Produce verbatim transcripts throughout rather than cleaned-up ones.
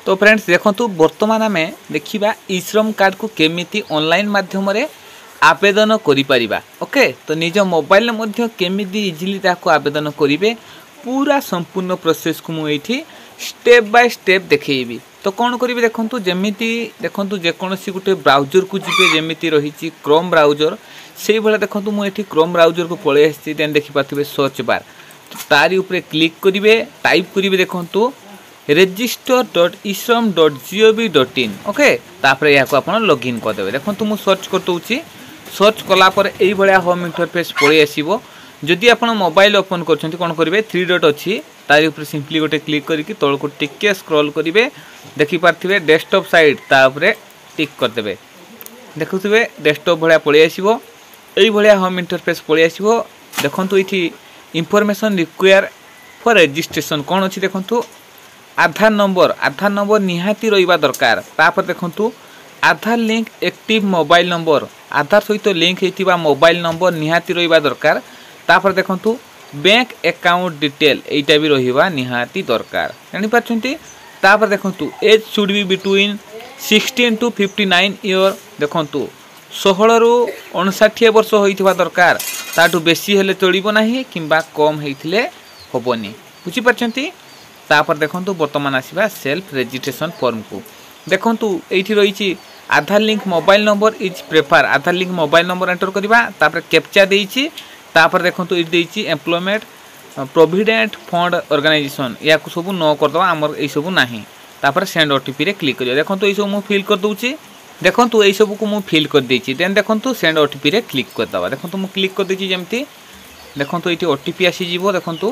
तो फ्रेंड्स देखंतु वर्तमान आम देखा ई श्रम कार्ड को केमिति ऑनलाइन माध्यम रे आवेदन करि परिबा। ओके तो निज मोबाइल मध्य केमिति इजिली ताको आवेदन करिवे पूरा संपूर्ण प्रोसेस को मुझे स्टेप बाय स्टेप देखैबी। तो कौन करिवे देखंतु जेमिति देखंतु जेकोसी गोटे ब्राउजर को जिबे जेमिति रही क्रोम ब्राउजर से भाया देखंतु मुझे क्रोम ब्राउजर को पळे आसी देन देखि पाथिबे सर्च बार तो तारी ऊपर क्लिक करिवे टाइप करिवे देखंतु register dot eShram dot G O V dot in. Okay तापर या को आपण लॉगिन कर देबे। देखंतु मु सर्च कर दउची सर्च कला पर एई भलिया होम इंटरफेस पळे आसीबो। जदि आपण मोबाइल ओपन करछंती कोन करिवे थ्री डॉट अछि तारी ऊपर सिंपली गोटे क्लिक करके तळ को टिके स्क्रॉल करिवे देखि पारथिबे डेस्कटॉप साइड ता ऊपर टिक कर देबे। देखुथिबे डेस्कटॉप भलिया पळे आसीबो एई भलिया होम इंटरफेस पळे आसीबो। देखंतु इथि इंफॉर्मेशन रिक्वायर फॉर रजिस्ट्रेशन कोन अछि देखंतु आधार नंबर आधार नंबर निहाती रहिबा दरकार। तापर देखंतु Aadhaar link active mobile number Aadhaar सहित लिंक हेतिबा मोबाइल नंबर निहाती रहिबा दरकार। तापर देखंतु बैंक अकाउंट डिटेल एटा भी रहिबा निहाती दरकार जानि पाछंती। तापर देखंतु age should be between sixteen to fifty nine year देखंतु सोलह रु उनसठ वर्ष होइथिबा दरकार ताटू बेसी हेले चलिबो नाही किंबा कम हेइथिले होबोनी बुझी पाछंती। तापर देखंतु वर्तमान आसीबा सेल्फ रजिस्ट्रेशन फॉर्म को देखंतु एठी रहिछि Aadhaar link mobile number is prefer Aadhaar link mobile number enter करबा तापर कैप्चा देइछि। तापर देखंतु इट देइछि एम्प्लॉयमेंट प्रोविडेंट फंड ऑर्गेनाइजेशन या को सब न कर दवा हमर ए सब नाही। तापर सेंड ओटीपी रे क्लिक करियो। देखंतु ए सब मु फिल कर दउछि देखंतु ए सब को मु फिल कर देइछि देन देखंतु सेंड ओटीपी रे क्लिक कर दवा। देखंतु मु क्लिक कर देइछि जेमति देखंतु एठी ओटीपी आसी जिवो देखंतु।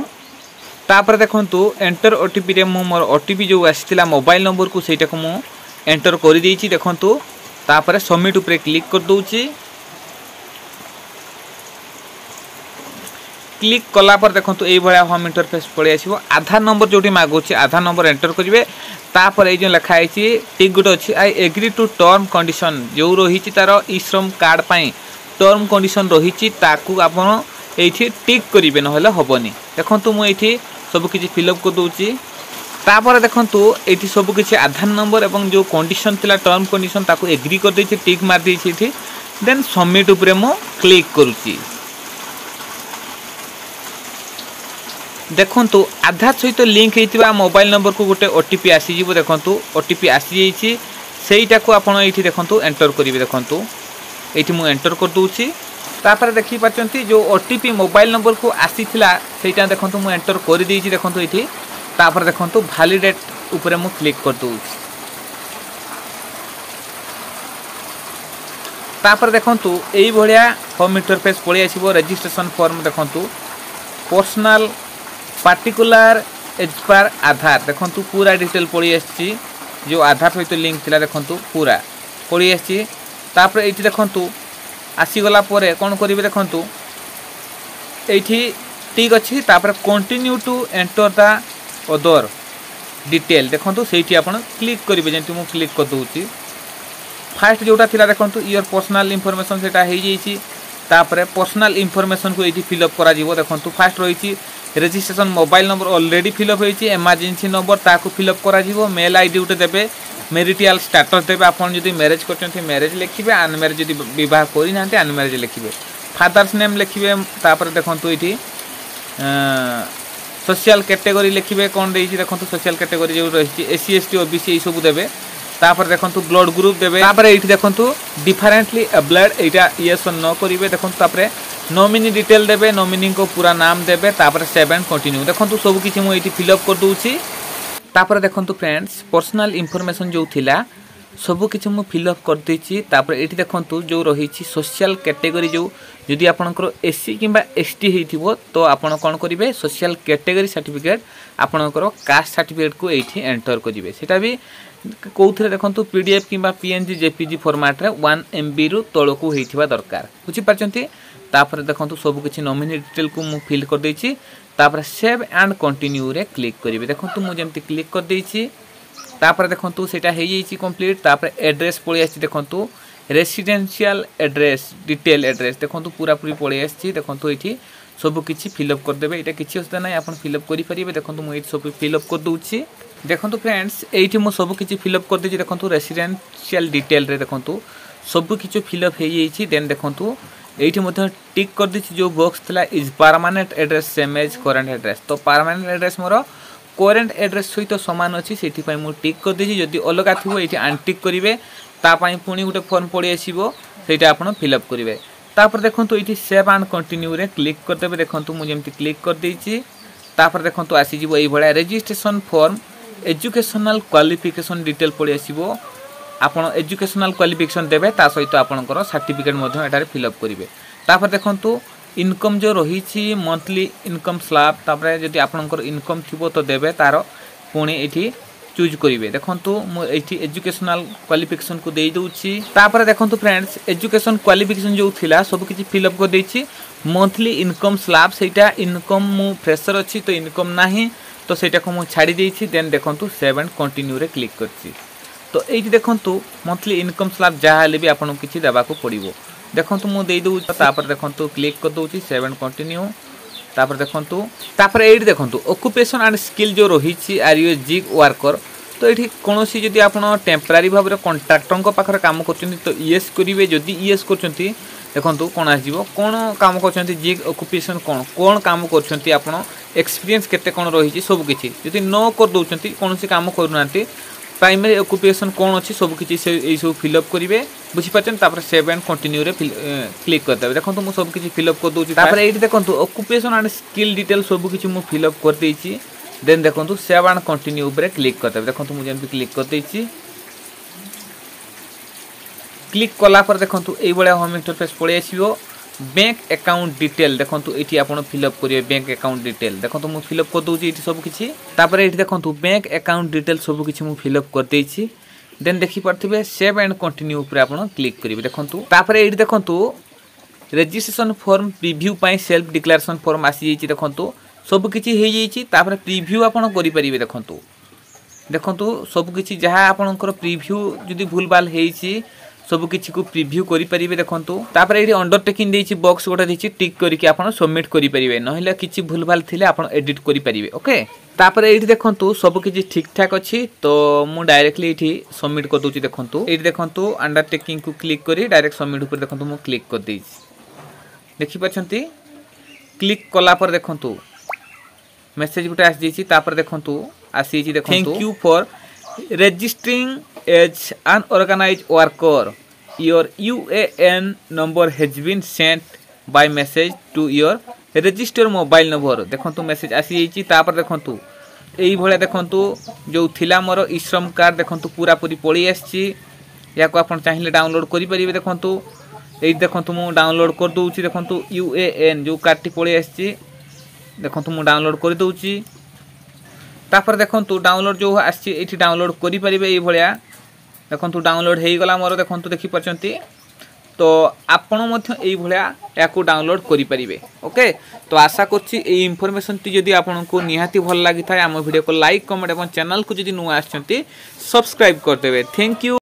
तापर देखंतु एंटर ओटीपी रे मु मोर ओटीपी जो आसीतिला मोबाइल नंबर को सेटा को मु एंटर कर देइछि देखंतु। तापर सबमिट ऊपर क्लिक कर दउछि क्लिक कला पर देखंतु एई भलिया होम इंटरफेस पळे आसीबो। आधार नंबर जोटी मागुछि आधार नंबर एंटर करिवे। तापर एई जो लिखा आइछि टिक गुट अछि I agree to term condition जो रहिछि तार ई श्रम कार्ड पई टर्म कंडीशन रहिछि ताकू आपण एठी टिक करिवे नहले होबनी। देखंतु मु एठी सब किछि फिलअप कर दउछि। तापर देखंतु एठी सब किछि आधार नंबर एवं जो कंडीशन थिला टर्म कंडीशन ताकू एग्री कर दैछि टिक मार दैछि एठी देन सबमिट ऊपर मु क्लिक करूछि। देखंतु आधार सहित लिंक हेतिबा मोबाइल नंबर को गोटे ओटीपी आसी जिवो। देखंतु ओटीपी आसी जाइछि सेइटा को आपण एठी देखंतु एंटर करिवे। देखंतु एठी मु एंटर कर दउछि। तापर देखि पाचंती जो ओटीपी मोबाइल नंबर को आसी थिला सेइटा देखंतु मु एंटर कर देइछि देखंतु एठी। तापर देखंतु वैलिडेट ऊपर मु क्लिक कर दउछि। तापर देखंतु एई भलिया होम इंटरफेस पळे आसीबो। रजिस्ट्रेशन फॉर्म देखंतु personal particular as per Aadhaar देखंतु पूरा डिटेल पड़ी आछि जो आधार सहित लिंक थिला देखंतु पूरा पड़ी आछि। तापर एठी देखंतु आसी गला परे कोन करिवे देखंतु एठी ठीक अछि। तापर continue to enter the other detail देखंतु सेठी आपण क्लिक करिवे जेंति मु क्लिक कर दउछि। फास्ट जोटा थिला देखंतु योर पर्सनल इंफॉर्मेशन सेटा हेइ जैछि। तापर पर्सनल इंफॉर्मेशन को एठी फिल अप करा जिवो। देखंतु फास्ट रहिछि registration mobile number already fill up होइछि। इमरजेंसी नंबर ताको फिलअप करा जिवो। मेल आईडी उटे देबे मैरिटल स्टेटस देबे आपण जदि मैरिज करछन्ती मैरिज लिखिबे अनमैरिज जदि विवाह करि नांते अनमैरिज लिखिबे। फादर्स नेम लिखिबे। तापर देखंतु एठी सोशल कैटेगरी लिखिबे कोन देइछि देखंतु सोशल कैटेगरी जो रहिछि एससी एसटी ओबीसी ए सब देबे। तापर देखंतु ब्लड ग्रुप देबे। तापर एठी देखंतु डिफरेंटली एब्लेड एटा यस न करिवे। देखंतु तापर नॉमिनी डिटेल देबे नॉमिनी को पूरा नाम देबे। तापर सेव एंड कंटिन्यू देखंतु सब किछि मु एठी फिल अप कर दउछि। तापर देखंतु फ्रेंड्स पर्सनल इंफॉर्मेशन जो थिला सब किछि मु फिल अप कर दैछि। तापर एठी देखंतु जो रहिछि सोशल कैटेगरी जो जदि आपनकर एससी किबा एसटी हेथिबो तो आपण कोन करिवे सोशल कैटेगरी सर्टिफिकेट आपनकर कास्ट सर्टिफिकेट को एठी एंटर करिवे। सेटा भी कोउथरे देखंतु पीडीएफ किबा पीएनजी जेपीजी फॉर्मेट रे वन एमबी रु तळको हेथिबा दरकार बुझि पाछंती। तापर देखंतु सब किछि नॉमिनी डिटेल को मु फिल कर दैछि। तापर सेव एंड कंटिन्यू रे क्लिक करिवे। देखंतु मु जेमति क्लिक कर दैछि। तापर देखंतु सेटा हेइ जैछि कंप्लीट। तापर एड्रेस पळि आछि देखंतु रेसिडेंशियल एड्रेस डिटेल एड्रेस देखंतु पूरा पूरी पळि आछि। देखंतु एठी सब किछि फिल अप कर देबे। एटा किछि असता नै आपण फिल अप करि परिबे। देखंतु मु एठी सब फिल अप कर दउछि। देखो फ्रेंड्स ये मुझे सब किसी फिलअप कर देती देखो रेसिडेंशियल डिटेल रे देखो सब किसी फिलअप हो जाइए। देन देखो ये टिक कर दी जो बॉक्स था is permanent address same as current address. तो परमानेंट एड्रेस मोर करेन्ट एड्रेस सहित तो सामान अच्छी से मुझे टिक कर दी जदि अलग थो ये अनटिक करेंगे तापाई पुणी गोटे फॉर्म पड़े आसो ସେଇଟା ଆପଣ फिलअप करेंगे। तापर देखो ये सेव एंड कंटिन्यू रे क्लिक करदे देखो मुझे क्लिक कर देछि। तापर देखो आसीज ये भाया registration form educational qualification detail पड़े आसो आपन एजुकेशनल क्वालिफिकेशन देवे ता सहित आपनकर सर्टिफिकेट मध्य एटारे फिलअप करेंगे। तापर देखो इनकम जो रही मंथली इनकम स्लैब तापर जदि आपनकर इनकम थिबो तो देवे तार पुणी ये चूज करेंगे। देखो मुझे एजुकेशनल क्वालिफिकेशन को दे दूची। तापर देखो फ्रेंड्स एजुकेशन क्वालिफिकेशन जो थिला सब किसी फिलअप कर देछि। मंथली इनकम स्लैब सेटा इनकम मु फ्रेशर अच्छी तो इनकम नाही तो सेटा को मुझे छाड़ी देछि। देन देखो सेव एंड कंटिन्यू रे क्लिक करछि। तो ये देखो मंथली इनकम स्लैब जहाँ भी आपको किसी देवाक पड़ो देखो मुझे दे दूँ। तापर देखो क्लिक कर दूँ सेव एंड कंटिन्यू। तापर देखो तापर ये देखो ऑक्युपेशन एंड स्किल जो रही आर यू जिग वर्कर तो ये कौन सी जदि आप टेम्परारी भाव में कंट्राक्टर पाखे काम कर तो येस करेंगे। जदि येस कर देखो कौन आसो कौन काम कर जिग ऑक्युपेशन कौन कौन काम कर एक्सपीरियंस केते कौन रही सब किसी जदि न कर दौरान कौन सी काम करूना प्राइमरी ऑक्युपेशन कौन अच्छी सब किसी से सब फिलअप करेंगे बुझीपार। सेव एंड कंटिन्यू रे क्लिक करदे देखो मुझे सब किसी फिलअप कर दूसरी। तापर ये देखो ऑक्युपेशन एंड स्किल डिटेल सब किसी मुझे फिलअप कर देछि। देन देखो सेव एंड कंटिन्यू रे क्लिक करदे देखो मुझे क्लिक कर देछि। क्लिक कला पर देखो ये भाया होम इंटरफेस पड़े आसो। बैंक अकाउंट डिटेल देखो ये आप फिलअप करेंगे बैंक अकाउंट डिटेल देखो मुझे फिलअप कर दूसरी सब किसी। तापर ये देखो बैंक अकाउंट डिटेल सब किसी मुझे फिलअप कर देछि। देन देखी पार्थिबे सेव एंड कंटिन्यू ऊपर आप क्लिक करेंगे। देखो तापर ये देखो रजिस्ट्रेशन फॉर्म प्रीव्यू पाई सेल्फ डिक्लेरेशन फॉर्म आसी जाइए। देखो सब किसी हो जाइए। तापर प्रीव्यू आप करेंगे। देखो देखो सब किसी जहाँ आपंकर प्रीव्यू जदि भूल भाल होती सब किसी को प्रीव्यू करेंगे। देखो तापर ये अंडरटेकिंग देछि बॉक्स गोटे देछि टिक करके आप सबमिट करेंगे ना कि भूल भाल थे आप एडिट करेंगे। ओके तापर ये देखो सब किसी ठीक ठाक अच्छी तो मु डायरेक्टली ये सबमिट कर दूसरी। देखो ये देखो अंडरटेकिंग को क्लिक करी डायरेक्ट सबमिट ऊपर देखो मुझे क्लिक कर देछि। देखी पाछंती क्लिक कला पर देखो मेसेज गोटे आसी जाइए। तापर देखो आसी देखो thank you for registering as an organise worker your UAN number has been sent by message to your register mobile number. देखो तो मेसेज आसी जाइए। तापर देखो यही भाया देखो जो थिला मोर ईश्रम कार्ड देखो पूरा पूरी पड़ी आसी या को आप चाहिए डाउनलोड करेंगे। देखो ये देखो मुझे डाउनलोड कर दूसरी। देखो यूएएन जो कार्ड पड़ी आसी देखो मुझे डाउनलोड कर दूसरी। तापर देखो डाउनलोड जो आसी डाउनलोड करेंगे ये भाया देखो डाउनलोड हो गला मोर। देखो देखी पार्टी तो आपण भाया या डाउनलोड करेंगे। ओके तो आशा करछि ए इनफॉरमेशन टी जदि आपको निहाती भल लगी था आम वीडियो को लाइक कमेंट और चैनल को जदि नुआ आछंती सब्सक्राइब करदेवे। Thank you.